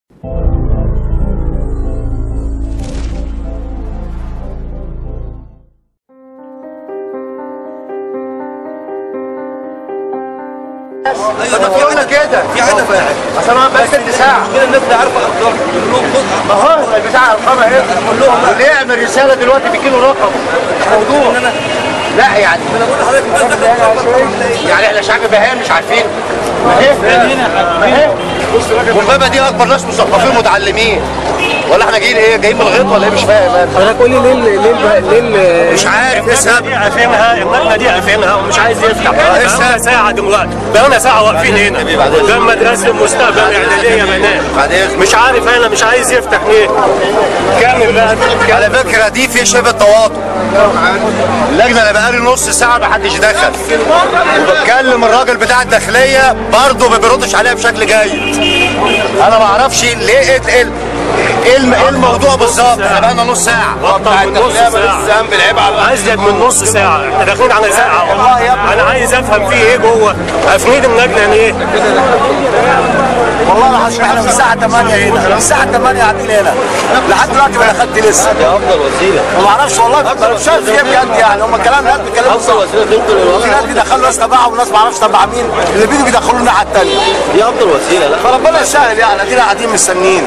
ايوه ده في عنا كده في عنا فاعل عشان انا بقى 6 ساعة كده الناس دي عارفه ارقام كلهم خد اهو بتاع ارقام اهي كلهم اللي يعمل رساله دلوقتي بيجيله رقم موضوع لا يعني انا بقول لحضرتك يعني احنا شعب بهائم مش عارفين ما هي ومبابا دي اكبر ناس مثقفين متعلمين ولا احنا جايين ايه جايين من الغيط ولا ايه مش فاهم حضرتك قول لي ليه مش عارف ايه السبب دي قافلها المبنى دي قافلها ومش عايز يفتح بقالنا ساعه دلوقتي بقالنا ساعه واقفين هنا قدام مدرسه المستقبل اعداديه بنات مش عارف انا مش عايز يفتح ليه كامل بقى على فكره دي في شبه تواطؤ اللجنه انا بقالي نص ساعه ما حدش دخل وبتكلم الراجل بتاع الداخليه برضه ما بيردش عليها بشكل جيد انا ما اعرفش ليه ايه الموضوع بالظبط احنا بقالنا نص ساعه نص ساعه بالعيب على ازيد من نص ساعه احنا داخلين على ساعه والله يا ابني انا عايز افهم فيه ايه جوه قافلين اللجنه ليه والله العظيم احنا من الساعه 8 هنا من الساعه 8 قاعدين هنا لحد دلوقتي ما دخلت لسه دي افضل وسيله ما اعرفش والله انا مش عارف ايه بجد يعني هم الكلام ده بيتكلموا افضل وسيله تنقل الوضع في ناس بيدخلوا ناس تبعهم وناس ما اعرفش تبع مين اللي بيجوا بيدخلوا الناحيه الثانيه دي افضل وسيله لا فربنا يسهل يعني ادينا قاعدين مستنيين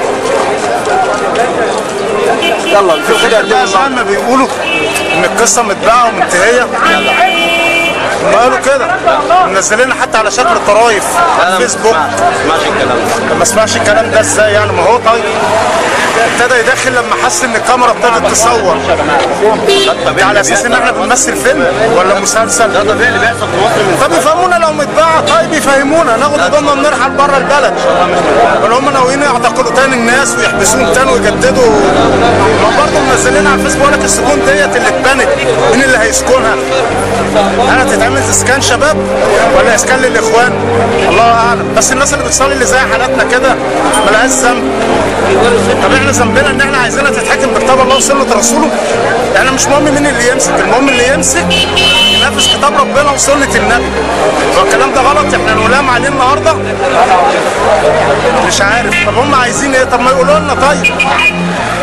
يلا نشوف كده عشان ما بيقولوا ان القصه متباعه ومنتهيه هم قالوا كده منزلينها حتى على شكل طرايف على الفيسبوك ما اسمعش الكلام ده ازاي يعني ما هو طيب ابتدى يدخل لما حس ان الكاميرا ابتدت تصور على اساس ان احنا بنمثل فيلم ولا مسلسل ده طبيعي اللي بيحصل في مصر من طب يفهمونا لو متباعه طيب يفهمونا ناخد هدومنا ونرحل بره البلد ولا هم ناويين يعتقلوا تاني الناس ويحبسوهم تاني ويجددوا ما برضه منزلين على الفيسبوك لك السكون ديت اللي اتبنت مين اللي هيسكنها؟ انا تتعمل اسكان شباب ولا اسكان للاخوان؟ الله اعلم بس الناس اللي بتصلي اللي زي حالاتنا كده ملهاش ذنب طب احنا ذنبنا ان احنا عايزينها تتحكم بكتاب الله وسنه رسوله احنا مش مهم مين اللي يمسك المهم اللي يمسك ينافس كتاب ربنا وسنه النبي لو الكلام ده غلط احنا نلام عليه النهارده مش عارف طب هم عايزين ايه طب ما يقولوا لنا طيب